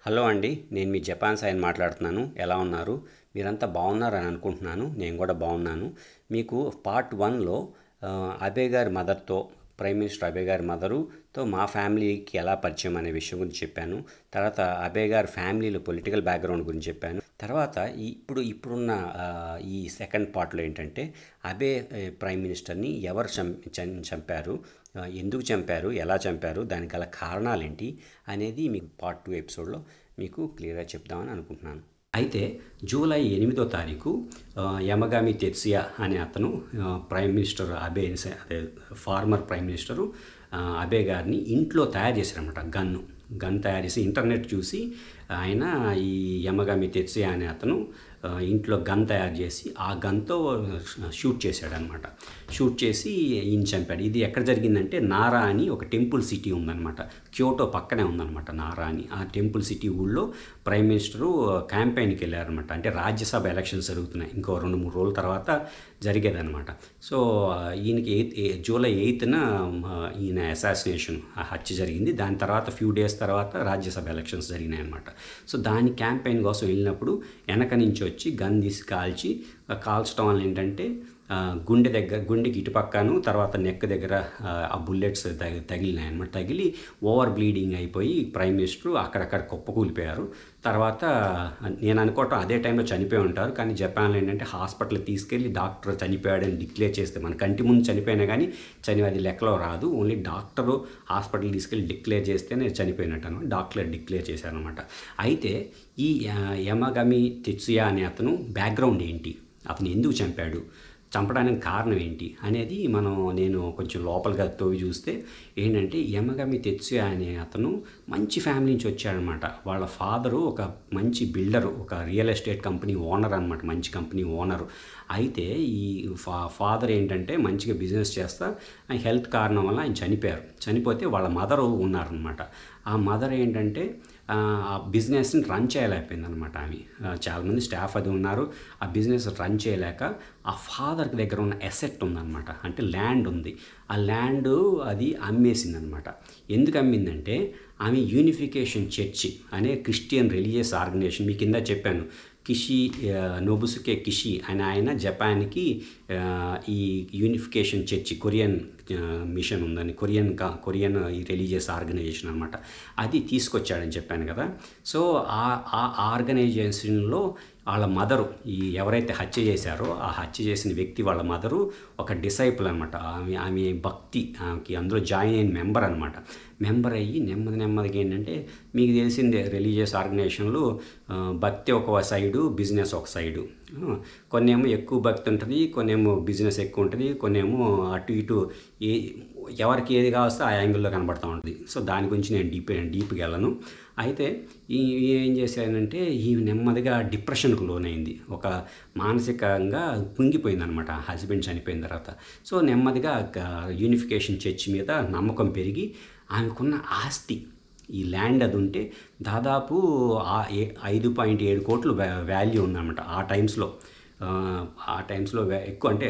Hello అండి, నేను మీ Japan సాయిని మాట్లాడుతున్నాను. ఎలా ఉన్నారు? మీరంతా బాగున్నారని అనుకుంటున్నాను. నేను కూడా బాగున్నాను. మీకు పార్ట్ 1లో అబే గారి మదర్తో, ప్రైమ్ మినిస్టర్ అబే గారి మదరుతో మా ఫ్యామిలీకి ఎలా పరిచయం అనే విషయం గురించి చెప్పాను. తర్వాత అబే గారి ఫ్యామిలీలో పొలిటికల్ బ్యాక్గ్రౌండ్ గురించి చెప్పాను. తర్వాత ఇప్పుడున్న ఈ సెకండ్ పార్ట్లో ఏంటంటే అబే ప్రైమ్ మినిస్టర్ని ఎవరు చంపారు, ఎందుకు చంపారు, ఎలా చంపారు, దానికి గల కారణాలేంటి అనేది మీకు పార్ట్ 2 ఎపిసోడ్లో మీకు క్లియర్గా చెప్దామని అనుకుంటున్నాను. అయితే జూలై 8వ తారీఖు యమగామి తెత్సుయా అనే అతను ప్రైమ్ మినిస్టర్ అబే, అదే ఫార్మర్ ప్రైమ్ మినిస్టరు అబే గారిని ఇంట్లో తయారు చేశారన్నమాట. గన్ తయారు చేసి ఇంటర్నెట్ చూసి ఆయన ఈ యమగామి తెత్సుయా అనే అతను ఇంట్లో గన్ తయారు చేసి ఆ గన్తో షూట్ చేశాడనమాట. షూట్ చేసి ఈయన చంపాడు. ఇది ఎక్కడ జరిగిందంటే నారా అని ఒక టెంపుల్ సిటీ ఉందన్నమాట. క్యోటో పక్కనే ఉందన్నమాట నారా అని. ఆ టెంపుల్ సిటీ ఊళ్ళో ప్రైమ్ మినిస్టరు క్యాంపెయిన్కి వెళ్ళారనమాట. అంటే రాజ్యసభ ఎలక్షన్స్ జరుగుతున్నాయి, ఇంకో 2-3 రోజుల తర్వాత జరిగేదన్నమాట. సో ఈయనకి జూలై 8న ఈయన అసాసినేషన్, హత్య జరిగింది. దాని తర్వాత ఫ్యూ డేస్ తర్వాత రాజ్యసభ ఎలక్షన్స్ జరిగినాయి అనమాట. సో దాని క్యాంపెయిన్ కోసం వెళ్ళినప్పుడు వెనక నుంచి వచ్చి గన్ తీసి కాల్చడం వల్ల ఏంటంటే గుండెకి ఇటుపక్కను తర్వాత నెక్ దగ్గర ఆ బుల్లెట్స్ తగిలినాయి అనమాట. తగిలి ఓవర్ బ్లీడింగ్ అయిపోయి ప్రైమ్ మినిస్టర్ అక్కడక్కడ కుప్పకూలిపోయారు. తర్వాత నేను అనుకోవటం అదే టైంలో చనిపోయి ఉంటారు. కానీ జపాన్లో ఏంటంటే హాస్పిటల్కి తీసుకెళ్ళి డాక్టర్ చనిపోయాడని డిక్లేర్ చేస్తే, మన కంటి ముందు చనిపోయినా కానీ అది లెక్కలో రాదు. ఓన్లీ డాక్టరు హాస్పిటల్కి తీసుకెళ్ళి డిక్లేర్ చేస్తేనే చనిపోయినట్టు అనమాట. డాక్టర్ డిక్లేర్ చేశారనమాట. అయితే ఈ యమగామి తెత్సుయా అనే అతను బ్యాక్గ్రౌండ్ ఏంటి, అతను ఎందుకు చంపాడు, చంపడానికి కారణం ఏంటి అనేది నేను కొంచెం లోపలిగా తోవి చూస్తే ఏంటంటే యమగామి తెత్సుయా అనే అతను మంచి ఫ్యామిలీ నుంచి వచ్చాడనమాట. వాళ్ళ ఫాదరు ఒక మంచి బిల్డరు, ఒక రియల్ ఎస్టేట్ కంపెనీ ఓనర్ అనమాట, మంచి కంపెనీ ఓనరు. అయితే ఈ ఫాదర్ ఏంటంటే మంచిగా బిజినెస్ చేస్తా హెల్త్ కారణం వల్ల ఆయన చనిపోతే వాళ్ళ మదరు ఉన్నారనమాట. ఆ మదర్ ఏంటంటే ఆ బిజినెస్ని రన్ చేయలేకపోయింది అనమాట. ఆమె చాలామంది స్టాఫ్ అది ఉన్నారు. ఆ బిజినెస్ రన్ చేయలేక ఆ ఫాదర్కి దగ్గర ఉన్న అసెట్ ఉందన్నమాట, అంటే ల్యాండ్ ఉంది. ఆ ల్యాండ్ అది అమ్మేసింది అనమాట. ఎందుకు అమ్మిందంటే ఆమె యూనిఫికేషన్ చర్చి అనే క్రిస్టియన్ రిలీజియస్ ఆర్గనైజేషన్, మీ కింద చెప్పాను, నోబుసుకే కిషి అని ఆయన జపాన్కి ఈ యూనిఫికేషన్ చర్చి కొరియన్ మిషన్ ఉందని, కొరియన్ ఈ రిలీజియస్ ఆర్గనైజేషన్ అనమాట, అది తీసుకొచ్చాడని చెప్పాను కదా. సో ఆ ఆర్గనైజేషన్లో వాళ్ళ మదరు, ఈ ఎవరైతే హత్య చేశారో ఆ హత్య చేసిన వ్యక్తి వాళ్ళ మదరు ఒక డిసైపుల్ అనమాట. ఆమె భక్తి, ఆమెకి అందులో జాయిన్ అయిన మెంబర్ అయ్యి నెమ్మదిగా ఏంటంటే, మీకు తెలిసిందే రిలీజియస్ ఆర్గనైజేషన్లు భక్తి ఒక సైడు, బిజినెస్ ఒక సైడు. కొన్నేమో ఎక్కువ భక్తి ఉంటుంది, కొన్నేమో బిజినెస్ ఎక్కువ ఉంటుంది, కొన్నేమో అటు ఇటు ఎవరికి ఏది కావస్తే ఆ యాంగిల్లో కనబడుతూ ఉంటుంది. సో దాని గురించి నేను డీప్గా వెళ్ళను. అయితే ఏం చేశానంటే ఈ నెమ్మదిగా డిప్రెషన్కు లోనైంది, ఒక మానసికంగా కుంగిపోయిందనమాట హస్బెండ్ చనిపోయిన తర్వాత. సో నెమ్మదిగా యూనిఫికేషన్ చర్చ్ మీద నమ్మకం పెరిగి ఆమెకున్న ఆస్తి, ఈ ల్యాండ్ అది ఉంటే దాదాపు 5.7 కోట్లు వాల్యూ ఉందన్నమాట ఆ టైమ్స్లో ఎక్కువ, అంటే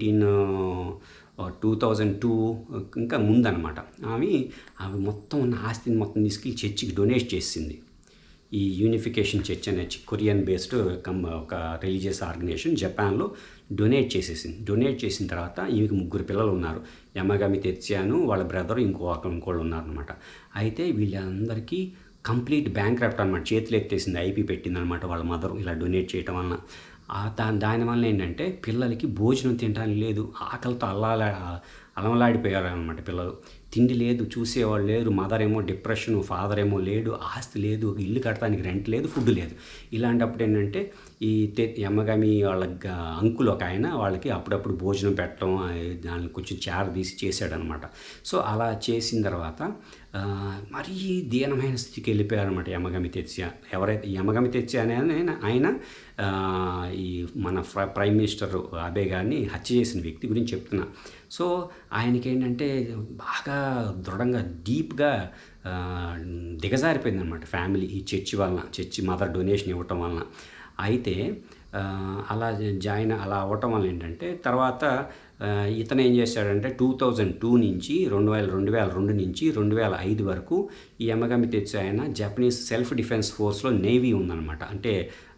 2002 ఇంకా ముందనమాట. ఆమె మొత్తం ఉన్న ఆస్తిని మొత్తం తీసుకెళ్ళి చర్చికి డొనేట్ చేసింది. ఈ యూనిఫికేషన్ చర్చ్ అనే కొరియన్ బేస్డ్ ఒక రిలీజియస్ ఆర్గనైజేషన్ జపాన్లో డొనేట్ చేసిన తర్వాత ఈమెకి 3 పిల్లలు ఉన్నారు. యమగామి తెత్సుయాను, వాళ్ళ బ్రదరు, ఇంకోళ్ళు ఉన్నారనమాట. అయితే వీళ్ళందరికీ కంప్లీట్ బ్యాంక్రప్ట్ అనమాట, చేతులు ఎత్తేసింది, ఐపీ పెట్టిందనమాట వాళ్ళ మదరు ఇలా డొనేట్ చేయటం వలన. దానివల్ల ఏంటంటే పిల్లలకి భోజనం తినడానికి లేదు, ఆకలితో అలమలాడిపోయారు అనమాట. పిల్లలు తిండి లేదు, చూసేవాళ్ళు లేరు. మదర్ ఏమో డిప్రెషన్, ఫాదర్ ఏమో లేడు, ఆస్తి లేదు, ఇల్లు కట్టడానికి రెంట్ లేదు, ఫుడ్ లేదు. ఇలాంటప్పుడు ఏంటంటే ఈ యమగామి వాళ్ళ అంకుల్ ఒక ఆయన వాళ్ళకి అప్పుడప్పుడు భోజనం పెట్టడం, దాన్ని కొంచెం తీసి చేశాడనమాట. సో అలా చేసిన తర్వాత మరీ దీనమైన స్థితికి వెళ్ళిపోయారనమాట యమగామి తెత్సుయా. ఎవరైతే యమగామి తెత్సుయా అనే ఆయన ఈ మన ప్రైమ్ మినిస్టర్ అబే గారిని హత్య చేసిన వ్యక్తి గురించి చెప్తున్నా. సో ఆయనకి ఏంటంటే బాగా దృఢంగా డీప్గా దిగజారిపోయిందనమాట ఫ్యామిలీ, ఈ చర్చి మదర్ డొనేషన్ ఇవ్వటం వలన. అయితే అలా అలా అవ్వటం వల్ల ఏంటంటే తర్వాత ఇతను ఏం చేశాడంటే 2002 నుంచి 2002 నుంచి 2005 వరకు ఈ యమగమి తెత్సుయా ఆయన జపనీస్ సెల్ఫ్ డిఫెన్స్ ఫోర్స్లో నేవీ ఉందన్నమాట. అంటే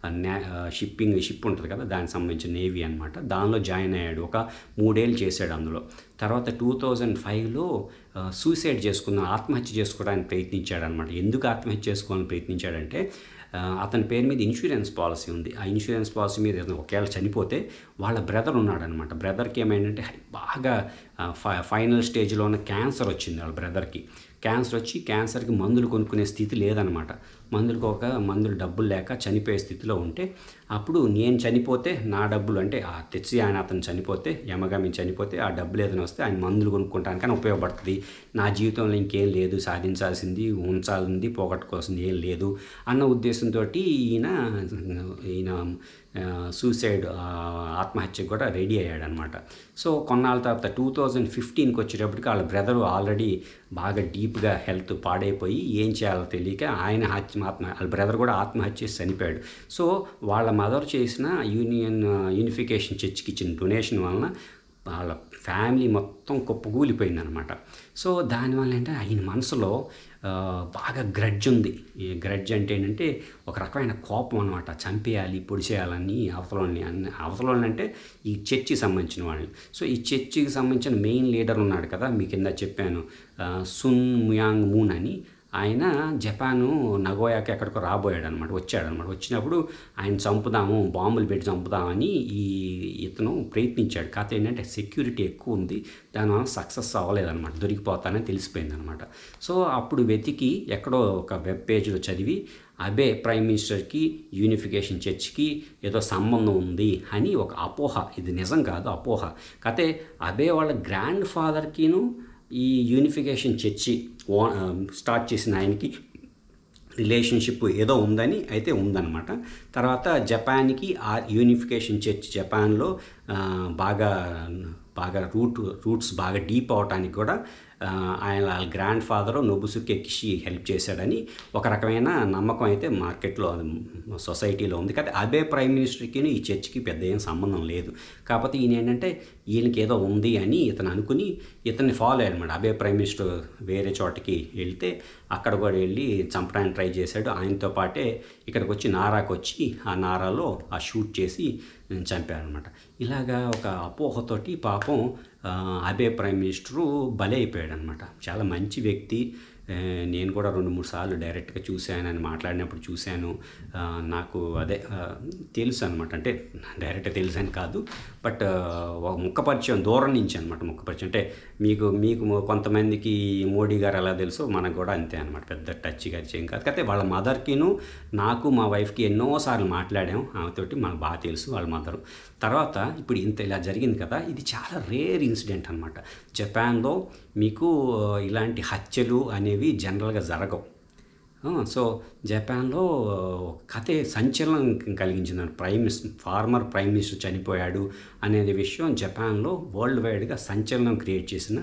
షిప్ ఉంటుంది కదా, దానికి సంబంధించిన నేవీ అనమాట. దానిలో జాయిన్ అయ్యాడు. ఒక 3 ఏళ్ళు చేశాడు అందులో. తర్వాత 2005లో సూసైడ్ ఆత్మహత్య చేసుకోవడానికి ప్రయత్నించాడు అనమాట. ఎందుకు ఆత్మహత్య చేసుకోవాలని ప్రయత్నించాడంటే అతని పేరు మీద ఇన్సూరెన్స్ పాలసీ ఉంది. ఆ ఇన్సూరెన్స్ పాలసీ మీద ఒకవేళ చనిపోతే వాళ్ళ బ్రదర్ ఉన్నాడనమాట. బ్రదర్కి ఏమైందంటే బాగా ఫైనల్ స్టేజ్లో ఉన్న క్యాన్సర్ వచ్చింది వాళ్ళ బ్రదర్కి. క్యాన్సర్ వచ్చి క్యాన్సర్కి మందులు కొనుక్కునే స్థితి లేదనమాట. మందులు డబ్బులు లేక చనిపోయే స్థితిలో ఉంటే అప్పుడు నేను చనిపోతే నా డబ్బులు, అంటే ఆ తెత్సుయా ఆయన అతను చనిపోతే, యమగమి చనిపోతే ఆ డబ్బులు ఏదైనా వస్తే ఆయన మందులు కొనుక్కోవడానికైనా ఉపయోగపడుతుంది. నా జీవితంలో ఇంకేం లేదు, సాధించాల్సింది, ఉంచాల్సింది, పోగొట్టుకోవాల్సింది ఏం లేదు అన్న ఉద్దేశంతో ఈయన సూసైడ్ ఆత్మహత్యకు కూడా రెడీ అయ్యాడనమాట. సో కొన్నాళ్ళ తర్వాత 2015కి వచ్చేటప్పటికి వాళ్ళ బ్రదరు ఆల్రెడీ బాగా డీప్గా హెల్త్ పాడైపోయి ఏం చేయాలో తెలియక వాళ్ళ బ్రదర్ కూడా ఆత్మహత్య చేసి చనిపోయాడు. సో వాళ్ళ మదర్ చేసిన యూనిఫికేషన్ చర్చ్కి ఇచ్చిన డొనేషన్ వలన వాళ్ళ ఫ్యామిలీ మొత్తం కుప్పకూలిపోయిందనమాట. సో దానివల్ల ఏంటంటే ఆయన మనసులో బాగా గ్రడ్జ్ ఉంది. ఈ గ్రడ్జ్ అంటే ఏంటంటే ఒక రకమైన కోపం అనమాట. చంపేయాలి, పొడిచేయాలని అవతలని అంటే ఈ చర్చికి సంబంధించిన వాళ్ళని. సో ఈ చర్చికి సంబంధించిన మెయిన్ లీడర్ ఉన్నాడు కదా, మీ కింద చెప్పాను, సున్ ముయాంగ్ మూన్ అని. ఆయన జపాను నగోయాకి ఎక్కడికో వచ్చాడనమాట. వచ్చినప్పుడు ఆయన చంపుదాము, బాంబులు పెట్టి చంపుదామని ఇతను ప్రయత్నించాడు. కాకపోతే ఏంటంటే సెక్యూరిటీ ఎక్కువ ఉంది, దానివల్ల సక్సెస్ అవ్వలేదన్నమాట. దొరికిపోతానని తెలిసిపోయిందనమాట. సో అప్పుడు వెతికి ఎక్కడో ఒక వెబ్ పేజ్లో చదివి అబే ప్రైమ్ మినిస్టర్కి యూనిఫికేషన్ చర్చ్కి ఏదో సంబంధం ఉంది అని ఒక అపోహ. ఇది నిజం కాదు, అపోహ. కాకపోతే అబే వాళ్ళ గ్రాండ్ ఫాదర్కిను ఈ యూనిఫికేషన్ చర్చి స్టార్ట్ చేసిన ఆయనకి రిలేషన్షిప్ ఏదో ఉందని అయితే ఉందన్నమాట. తర్వాత జపాన్కి ఆ యూనిఫికేషన్ చర్చ్ జపాన్లో బాగా రూట్స్ బాగా డీప్ అవటానికి కూడా ఆయన grandfather Nobusuke Kishi help చేశాడని ఒక రకమైన నమ్మకం అయితే మార్కెట్లో సొసైటీలో ఉంది. కానీ అబే ప్రైమ్ మినిస్టర్కి ఈ చర్చ్కి పెద్ద ఏం సంబంధం లేదు. కాకపోతే ఈయన ఏంటంటే ఈయనకి ఏదో ఉంది అని ఇతను అనుకుని ఇతన్ని ఫాలో అయ్యాడనమాట. అబే ప్రైమ్ మినిస్టర్ వేరే చోటకి వెళ్తే అక్కడ కూడా వెళ్ళి చంపడానికి ట్రై చేశాడు. ఆయనతో పాటే ఇక్కడికి వచ్చి నారాకు వచ్చి ఆ నారాలో ఆ షూట్ చేసి చంపారనమాట. ఇలాగా ఒక అపోహతోటి పాపం అబే ప్రైమ్ మినిస్టరు బలి అయిపోయాడనమాట. చాలా మంచి వ్యక్తి. నేను కూడా 2-3 సార్లు డైరెక్ట్గా చూశానని మాట్లాడినప్పుడు చూశాను. నాకు అదే తెలుసు అనమాట. అంటే డైరెక్ట్గా తెలుసు అని కాదు, బట్ ఒక ముఖపరిచయం దూరం నుంచి అనమాట. ముఖపరిచయం అంటే మీకు కొంతమందికి మోడీ గారు ఎలా తెలుసో మనకు కూడా అంతే అనమాట. పెద్ద టచ్ ఏం కాదు. కాకపోతే వాళ్ళ మదర్కిను నాకు మా వైఫ్కి ఎన్నోసార్లు మాట్లాడాము. ఆమెతోటి మనకు బాగా తెలుసు వాళ్ళ మదరు. తర్వాత ఇప్పుడు ఇలా జరిగింది కదా, ఇది చాలా రేర్ ఇన్సిడెంట్ అనమాట. జపాన్లో మీకు ఇలాంటి హత్యలు అనేవి జనరల్గా జరగవు. సో జపాన్లో కథే సంచలనం కలిగించింది. ఫార్మర్ ప్రైమ్ మినిస్టర్ చనిపోయాడు అనేది విషయం జపాన్లో వరల్డ్ వైడ్గా సంచలనం క్రియేట్ చేసిన,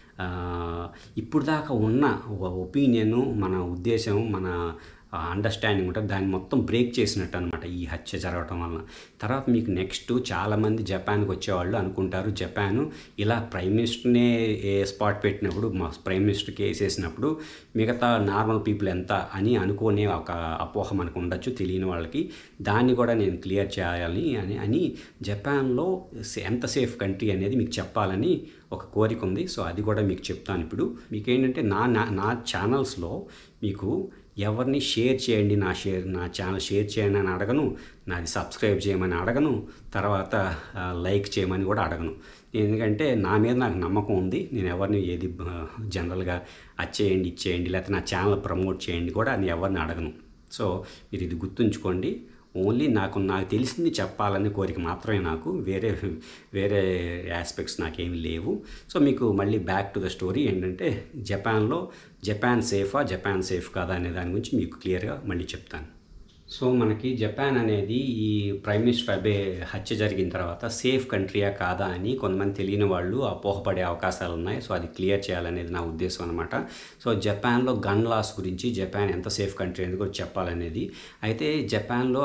ఇప్పుడు దాకా ఉన్న ఒపీనియను, మన ఉద్దేశం, మన అండర్స్టాండింగ్ ఉంటుంది, దాన్ని మొత్తం బ్రేక్ చేసినట్టు అనమాట ఈ హత్య జరగటం వలన. తర్వాత మీకు నెక్స్ట్ చాలామంది జపాన్కి వచ్చేవాళ్ళు అనుకుంటారు, జపాను ఇలా ప్రైమ్ మినిస్టర్నే స్పాట్ పెట్టినప్పుడు, మా ప్రైమ్ మినిస్టర్కి వేసేసినప్పుడు మిగతా నార్మల్ పీపుల్ ఎంత అని అనుకునే ఒక అపోహ మనకు ఉండొచ్చు తెలియని వాళ్ళకి. దాన్ని కూడా నేను క్లియర్ చేయాలి అని జపాన్లో ఎంత సేఫ్ కంట్రీ అనేది మీకు చెప్పాలని ఒక కోరిక ఉంది. సో అది కూడా మీకు చెప్తాను. ఇప్పుడు మీకు ఏంటంటే నా ఛానల్స్లో మీకు ఎవరిని షేర్ చేయండి, నా ఛానల్ షేర్ చేయండి అని అడగను, నాది సబ్స్క్రైబ్ చేయమని అడగను, తర్వాత లైక్ చేయమని కూడా అడగను. ఎందుకంటే నా మీద నాకు నమ్మకం ఉంది. నేను ఎవరిని ఏది జనరల్గా అది ఇచ్చేయండి లేకపోతే నా ఛానల్ ప్రమోట్ చేయండి కూడా నేను ఎవరిని అడగను. సో మీరు ఇది గుర్తుంచుకోండి. ఓన్లీ నాకు తెలిసింది చెప్పాలనే కోరిక మాత్రమే నాకు, వేరే ఆస్పెక్ట్స్ నాకేమీ లేవు. సో మీకు మళ్ళీ బ్యాక్ టు ద స్టోరీ ఏంటంటే జపాన్ సేఫ్ కాదా అనే దాని గురించి మీకు క్లియర్గా మళ్ళీ చెప్తాను. సో మనకి జపాన్ అనేది ఈ ప్రైమ్ మినిస్టర్ అబే హత్య జరిగిన తర్వాత సేఫ్ కంట్రీయా కాదా అని కొంతమంది తెలియని వాళ్ళు అపోహపడే అవకాశాలు ఉన్నాయి. సో అది క్లియర్ చేయాలనేది నా ఉద్దేశం అనమాట. సో జపాన్లో గన్ లాస్ గురించి, జపాన్ ఎంత సేఫ్ కంట్రీ అనేది కూడా చెప్పాలనేది. అయితే జపాన్లో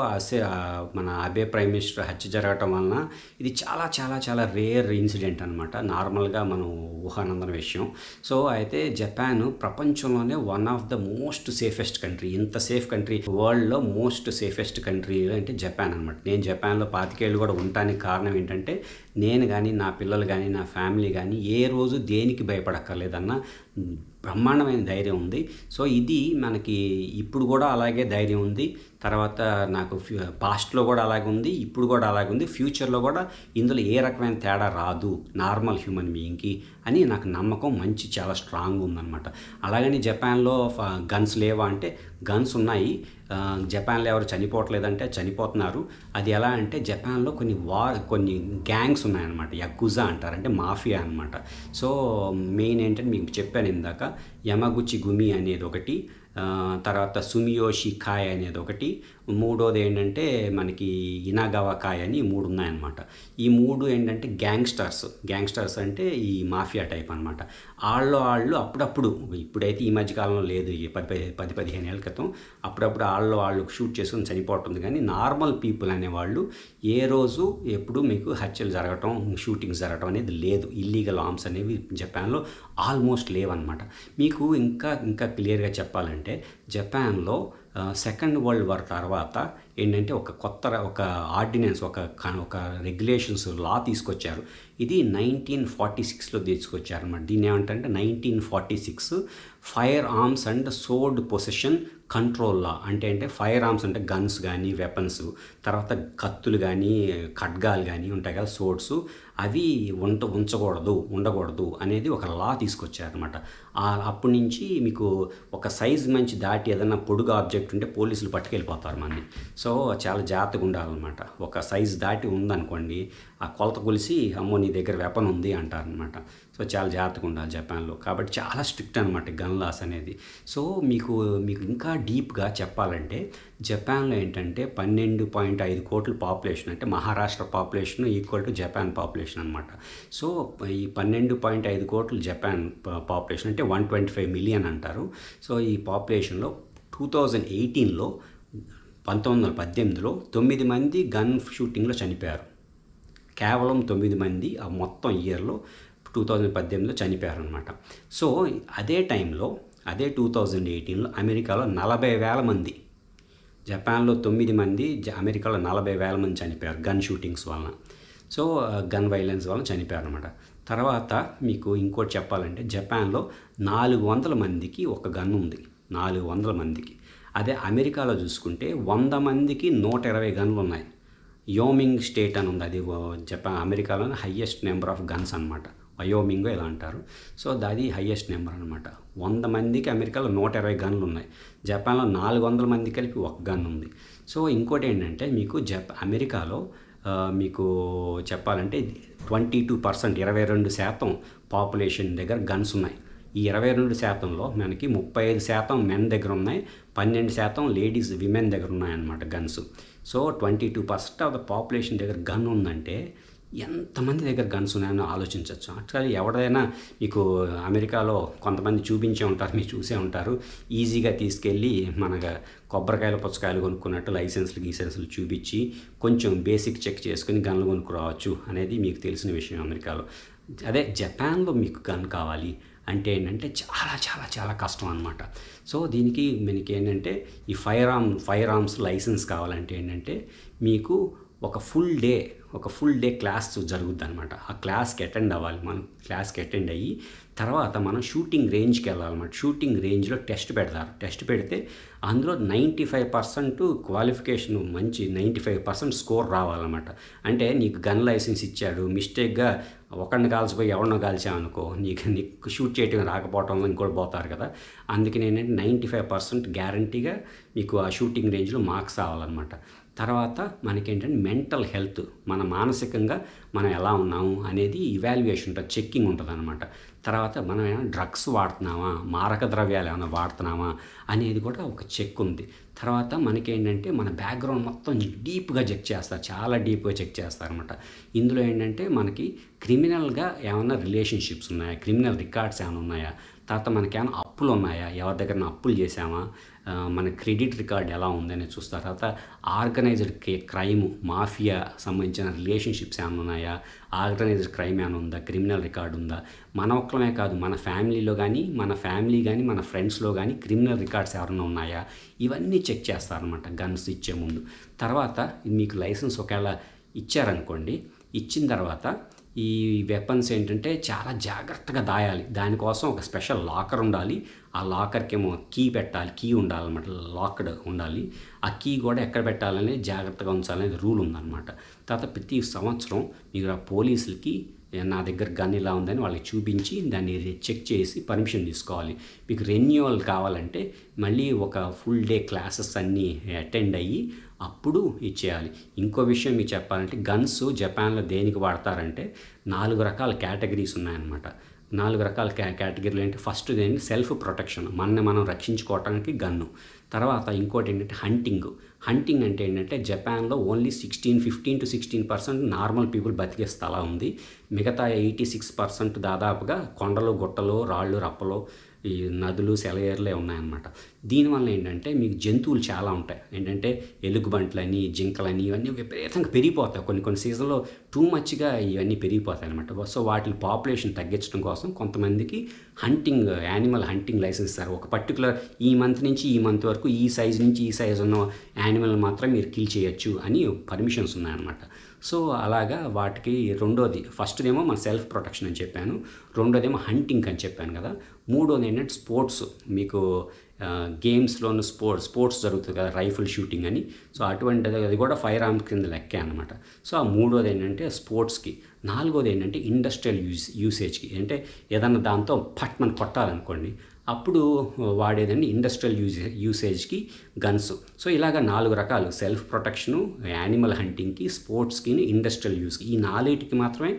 మన అబే ప్రైమ్ మినిస్టర్ హత్య జరగటం వలన ఇది చాలా చాలా చాలా రేర్ ఇన్సిడెంట్ అనమాట. నార్మల్గా మనం ఊహానందన విషయం. సో అయితే జపాన్ ప్రపంచంలోనే one of the most safest country. ఇంత సేఫ్ కంట్రీ వరల్డ్లో మోస్ట్ సేఫెస్ట్ కంట్రీ అంటే జపాన్ అనమాట. నేను జపాన్లో 25 ఏళ్ళు కూడా ఉండటానికి కారణం ఏంటంటే నేను కానీ, నా పిల్లలు కానీ, నా ఫ్యామిలీ కానీ ఏ రోజు దేనికి భయపడక్కర్లేదన్న బ్రహ్మాండమైన ధైర్యం ఉంది. సో ఇది మనకి ఇప్పుడు కూడా అలాగే ధైర్యం ఉంది. తర్వాత నాకు పాస్ట్లో కూడా అలాగే ఉంది, ఇప్పుడు కూడా అలాగే ఉంది, ఫ్యూచర్లో కూడా ఇందులో ఏ రకమైన తేడా రాదు నార్మల్ హ్యూమన్ బీయింగ్కి అని నాకు నమ్మకం చాలా స్ట్రాంగ్ ఉందన్నమాట. అలాగని జపాన్లో గన్స్ లేవా అంటే గన్స్ ఉన్నాయి. జపాన్లో ఎవరు చనిపోవట్లేదంటే చనిపోతున్నారు. అది ఎలా అంటే జపాన్లో కొన్ని గ్యాంగ్స్ ఉన్నాయన్నమాట. యకుజా అంటారు, అంటే మాఫియా అనమాట. సో మెయిన్ ఏంటంటే మీకు చెప్పాను ఇందాక, యమగుచి గుమి అనేది ఒకటి, తర్వాత సుమియోషి కాయ్ అనేది ఒకటి, మూడోది ఏంటంటే మనకి ఇనాగావా కాయ్ అని 3 ఉన్నాయన్నమాట. ఈ 3 ఏంటంటే గ్యాంగ్స్టర్స్ అంటే ఈ మాఫియా టైప్ అనమాట. వాళ్ళు అప్పుడప్పుడు, ఇప్పుడైతే ఈ మధ్యకాలంలో లేదు, ఈ 10-15 ఏళ్ళ క్రితం అప్పుడప్పుడు వాళ్ళు షూట్ చేసుకుని చనిపోతుంది. కానీ నార్మల్ పీపుల్ అనేవాళ్ళు ఏ రోజు ఎప్పుడు మీకు హత్యలు జరగటం, షూటింగ్స్ జరగటం అనేది లేదు. ఇల్లీగల్ ఆర్మ్స్ అనేవి జపాన్లో ఆల్మోస్ట్ లేవన్నమాట. మీకు ఇంకా క్లియర్గా చెప్పాలంటే జపాన్లో సెకండ్ వరల్డ్ వార్ తర్వాత ఏంటంటే ఒక ఆర్డినెన్స్, ఒక రెగ్యులేషన్స్ లా తీసుకొచ్చారు. ఇది 1946లో తీసుకొచ్చారన్నమాట. దీన్ని ఏమంటారంటే 1946 firearms and sword possession control law. అంటే ఫైర్ ఆర్మ్స్ అంటే గన్స్ కానీ, వెపన్స్, తర్వాత కత్తులు కానీ, ఖడ్గాలు కానీ ఉంటాయి కదా, సోర్డ్స్, అవి ఉండకూడదు అనేది ఒక లా తీసుకొచ్చారనమాట. అప్పటి నుంచి మీకు ఒక సైజ్ మంచి దాటి ఏదైనా పొడుగు ఆబ్జెక్ట్ ఉంటే పోలీసులు పట్టుకెళ్ళిపోతారు మనని. సో చాలా జాగ్రత్తగా ఉండాలన్నమాట. ఒక సైజ్ దాటి ఉందనుకోండి, ఆ కొలత కొలిసి అమ్మో నీ దగ్గర వెపన్ ఉంది అంటారనమాట. సో చాలా జాగ్రత్తగా ఉండాలి జపాన్లో. కాబట్టి చాలా స్ట్రిక్ట్ అనమాట గన్ లాస్ అనేది. సో మీకు ఇంకా డీప్గా చెప్పాలంటే జపాన్లో ఏంటంటే 12.5 కోట్ల పాపులేషన్, అంటే Maharashtra population equal to Japan population అనమాట. సో ఈ 12.5 కోట్ల జపాన్ పాపులేషన్ అంటే 125 మిలియన్ అంటారు. సో ఈ పాపులేషన్లో 2018లో 1918లో 9 మంది గన్ షూటింగ్లో చనిపోయారు. కేవలం 9 మంది ఆ మొత్తం ఇయర్లో 2018లో చనిపోయారనమాట. సో అదే టైంలో, అదే 2018లో అమెరికాలో 40,000 మంది, జపాన్లో 9 మంది, అమెరికాలో 40,000 మంది చనిపోయారు గన్ షూటింగ్స్ వలన. సో గన్ వైలెన్స్ వలన చనిపోయారు అనమాట. తర్వాత మీకు ఇంకోటి చెప్పాలంటే జపాన్లో 400 మందికి ఒక గన్ ఉంది, 400 మందికి. అదే అమెరికాలో చూసుకుంటే 100 మందికి 120 గన్లు ఉన్నాయి. యోమింగ్ స్టేట్ అని ఉంది, అది అమెరికాలోనే హయ్యెస్ట్ నెంబర్ ఆఫ్ గన్స్ అనమాట. వయోమింగో ఇలా అంటారు. సో అది హయ్యెస్ట్ నెంబర్ అనమాట. 100 మందికి అమెరికాలో 120 గన్లు ఉన్నాయి. జపాన్లో 400 మంది కలిపి ఒక గన్ ఉంది. సో ఇంకోటి ఏంటంటే మీకు అమెరికాలో మీకు చెప్పాలంటే 22%, 22% పాపులేషన్ దగ్గర గన్స్ ఉన్నాయి. ఈ 22%లో మనకి 35% మెన్ దగ్గర ఉన్నాయి, 12% లేడీస్ విమెన్ దగ్గర ఉన్నాయన్నమాట guns. So 22% of the population దగ్గర గన్ ఉందంటే ఎంతమంది దగ్గర గన్స్ ఉన్నాయని ఆలోచించవచ్చు. యాక్చువల్లీ ఎవరైనా మీకు అమెరికాలో కొంతమంది చూపించే ఉంటారు, మీరు చూసే ఉంటారు, ఈజీగా తీసుకెళ్ళి కొబ్బరికాయలు పుచ్చకాయలు కొనుక్కున్నట్టు లైసెన్స్లు చూపించి కొంచెం బేసిక్ చెక్ చేసుకుని గన్లు కొనుక్కురావచ్చు అనేది మీకు తెలిసిన విషయం అమెరికాలో. అదే జపాన్లో మీకు గన్ కావాలి అంటే ఏంటంటే చాలా చాలా చాలా కష్టం అనమాట. సో దీనికి మనకి ఏంటంటే ఈ ఫైర్ ఆర్మ్స్ లైసెన్స్ కావాలంటే ఏంటంటే మీకు ఒక ఫుల్ డే క్లాస్ జరుగుద్ది అనమాట. ఆ క్లాస్కి అటెండ్ అవ్వాలి. మనం క్లాస్కి అటెండ్ అయ్యి తర్వాత మనం షూటింగ్ రేంజ్కి వెళ్ళాలన్నమాట. షూటింగ్ రేంజ్లో టెస్ట్ పెడతారు. టెస్ట్ పెడితే అందులో 95% క్వాలిఫికేషన్, మంచి 95% స్కోర్ రావాలన్నమాట. అంటే నీకు గన్ లైసెన్స్ ఇచ్చాడు, మిస్టేక్గా ఒకరిని కాల్చిపోయి ఎవరినో కాల్చామనుకో, నీకు షూట్ చేయటం రాకపోవటంలో ఇంకోటి పోతారు కదా. అందుకని ఏంటంటే 95% గ్యారంటీగా మీకు ఆ షూటింగ్ రేంజ్లో మార్క్స్ రావాలన్నమాట. తర్వాత మనకేంటంటే మెంటల్ హెల్త్, మన మానసికంగా మనం ఎలా ఉన్నాము అనేది ఇవాల్యుయేషన్ ఉంటుంది, చెక్కింగ్ ఉంటుంది అనమాట. తర్వాత మనం ఏమైనా డ్రగ్స్ వాడుతున్నామా, మారక ద్రవ్యాలు ఏమైనా వాడుతున్నామా అనేది కూడా ఒక చెక్ ఉంది. తర్వాత మనకేంటంటే మన బ్యాక్గ్రౌండ్ మొత్తం డీప్గా చెక్ చేస్తారు, చాలా డీప్గా చెక్ చేస్తారనమాట. ఇందులో ఏంటంటే మనకి క్రిమినల్గా ఏమైనా రిలేషన్షిప్స్ ఉన్నాయా, క్రిమినల్ రికార్డ్స్ ఏమైనా ఉన్నాయా, తర్వాత మనకేమైనా అప్పులు ఉన్నాయా, ఎవరి దగ్గర అప్పులు చేసామా, మన క్రెడిట్ రికార్డ్ ఎలా ఉందని చూస్తారు. తర్వాత ఆర్గనైజ్డ్ క్రైమ్, మాఫియా సంబంధించిన రిలేషన్షిప్స్ ఏమైనా ఉన్నాయా, ఆర్గనైజ్డ్ క్రైమ్ ఏమైనా ఉందా, క్రిమినల్ రికార్డు ఉందా, మన ఒక్కలమే కాదు మన ఫ్యామిలీలో కానీ మన ఫ్రెండ్స్లో కానీ క్రిమినల్ రికార్డ్స్ ఎవరైనా ఉన్నాయా, ఇవన్నీ చెక్ చేస్తారనమాట గన్స్ ఇచ్చే ముందు. తర్వాత మీకు లైసెన్స్ ఒకవేళ ఇచ్చారనుకోండి, ఇచ్చిన తర్వాత ఈ వెపన్స్ ఏంటంటే చాలా జాగ్రత్తగా దాయాలి. దానికోసం ఒక స్పెషల్ లాకర్ ఉండాలి. ఆ లాకర్కి ఏమో కీ పెట్టాలి, కీ ఉండాలన్నమాట, లాక్డ్ ఉండాలి. ఆ కీ కూడా ఎక్కడ పెట్టాలని జాగ్రత్తగా ఉంచాలనేది రూల్ ఉందన్నమాట. తర్వాత ప్రతి సంవత్సరం మీరు ఆ పోలీసులకి నా దగ్గర గన్ ఇలా ఉందని వాళ్ళకి చూపించి దాన్ని చెక్ చేసి పర్మిషన్ తీసుకోవాలి. మీకు రెన్యువల్ కావాలంటే మళ్ళీ ఒక ఫుల్ డే క్లాసెస్ అన్నీ అటెండ్ అయ్యి అప్పుడు ఇచ్చేయాలి. ఇంకో విషయం మీకు చెప్పాలంటే గన్స్ జపాన్లో దేనికి వాడతారంటే 4 రకాల కేటగిరీస్ ఉన్నాయన్నమాట. 4 రకాల కేటగిరీలు ఏంటి, ఫస్ట్ ఏంటి సెల్ఫ్ ప్రొటెక్షన్, మనని మనం రక్షించుకోవడానికి గన్ను. తర్వాత ఇంకోటి ఏంటంటే హంటింగ్ అంటే ఏంటంటే జపాన్లో ఓన్లీ 15-16% నార్మల్ పీపుల్ బతికే స్థలం ఉంది. మిగతా 86% దాదాపుగా కొండలు, గుట్టలు, రాళ్ళు, రప్పలు, ఈ నదులు, సెలయేర్లే ఉన్నాయన్నమాట. దీనివల్ల ఏంటంటే మీకు జంతువులు చాలా ఉంటాయి. ఏంటంటే ఎలుగుబంట్లని, జింకలని ఇవన్నీ విపరీతంగా పెరిగిపోతాయి. కొన్ని సీజన్లో టూ మచ్గా ఇవన్నీ పెరిగిపోతాయి అనమాట. సో వాటి పాపులేషన్ తగ్గించడం కోసం కొంతమందికి యానిమల్ హంటింగ్ లైసెన్స్ ఇస్తారు. ఒక పర్టికులర్ ఈ మంత్ నుంచి ఈ మంత్ వరకు ఈ సైజు నుంచి ఈ సైజు ఉన్న యానిమల్ మాత్రం మీరు కిల్ చేయొచ్చు అని పర్మిషన్స్ ఉన్నాయన్నమాట. సో అలాగా వాటికి రెండోది, ఫస్ట్దేమో మన సెల్ఫ్ ప్రొటెక్షన్ అని చెప్పాను, రెండోదేమో హంటింగ్ అని చెప్పాను కదా, మూడోది ఏంటంటే స్పోర్ట్స్. మీకు గేమ్స్లోను స్పోర్ట్స్ జరుగుతుంది కదా, రైఫిల్ షూటింగ్ అని. సో అటువంటిది అది కూడా ఫైర్ ఆర్మ్స్ కింద లెక్కే అనమాట. సో ఆ మూడోది ఏంటంటే స్పోర్ట్స్కి. నాలుగోది ఏంటంటే ఇండస్ట్రియల్ యూసేజ్కి. అంటే ఏదన్నా దాంతో మనం కొట్టాలనుకోండి, అప్పుడు వాడేదండి ఇండస్ట్రియల్ యూసేజ్కి గన్స్. సో ఇలాగ 4 రకాలు, సెల్ఫ్ ప్రొటెక్షను, యానిమల్ హంటింగ్కి, స్పోర్ట్స్కి, ఇండస్ట్రియల్ యూస్కి, ఈ 4టికి మాత్రమే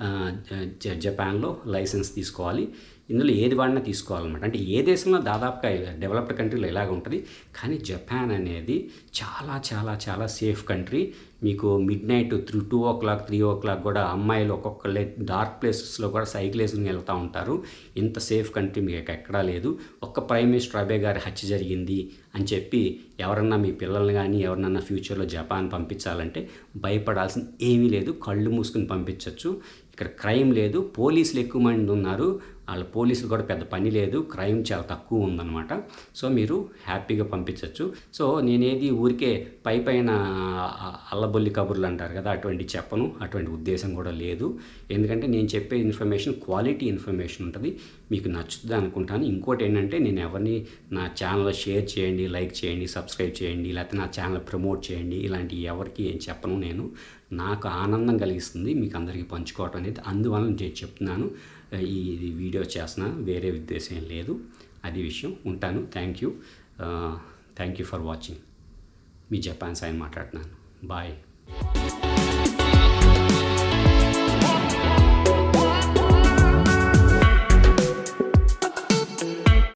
జపాన్లో లైసెన్స్ తీసుకోవాలి. ఇందులో ఏది వాడినా తీసుకోవాలన్నమాట. అంటే ఏ దేశంలో దాదాపుగా డెవలప్డ్ కంట్రీలో ఇలాగ ఉంటుంది. కానీ జపాన్ అనేది చాలా చాలా చాలా సేఫ్ కంట్రీ. మీకు మిడ్ నైట్ 2 o'clock 3 o'clock కూడా అమ్మాయిలు ఒక్కొక్కళ్ళే డార్క్ ప్లేసెస్లో కూడా సైకిల్ వేసుకుని వెళ్తూ ఉంటారు. ఇంత సేఫ్ కంట్రీ మీకు ఎక్కడా లేదు. ఒక్క ప్రైమ్ మినిస్టర్ అబే గారి హత్య జరిగింది అని చెప్పి ఎవరన్నా మీ పిల్లల్ని కానీ ఎవరినన్నా ఫ్యూచర్లో జపాన్ పంపించాలంటే భయపడాల్సింది ఏమీ లేదు, కళ్ళు మూసుకుని పంపించవచ్చు. ఇక్కడ క్రైమ్ లేదు, పోలీసులు ఎక్కువ మంది ఉన్నారు, వాళ్ళ పోలీసులు కూడా పెద్ద పని లేదు, క్రైమ్ చాలా తక్కువ ఉందన్నమాట. సో మీరు హ్యాపీగా పంపించవచ్చు. సో నేనేది ఊరికే పైన అల్లబొల్లి కబుర్లు అంటారు కదా, అటువంటి చెప్పను, అటువంటి ఉద్దేశం కూడా లేదు. ఎందుకంటే నేను చెప్పే ఇన్ఫర్మేషన్ క్వాలిటీ ఇన్ఫర్మేషన్ ఉంటుంది, మీకు నచ్చుతుంది అనుకుంటాను. ఇంకోటి ఏంటంటే నేను ఎవరిని నా ఛానల్లో షేర్ చేయండి, లైక్ చేయండి, సబ్స్క్రైబ్ చేయండి, లేకపోతే నా ఛానల్ ప్రమోట్ చేయండి, ఇలాంటి ఎవరికి ఏం చెప్పను. నేను నాకు ఆనందం కలిగిస్తుంది మీకు అందరికీ పంచుకోవటం అనేది, అందువల్ల నేను చెప్తున్నాను. ఈ వీడియో చేస్తున్నా, వేరే ఉద్దేశం లేదు. అది విషయం. ఉంటాను. Thank you for watching. మీ జపాన్ సాయి మాట్లాడుతున్నాను. బాయ్.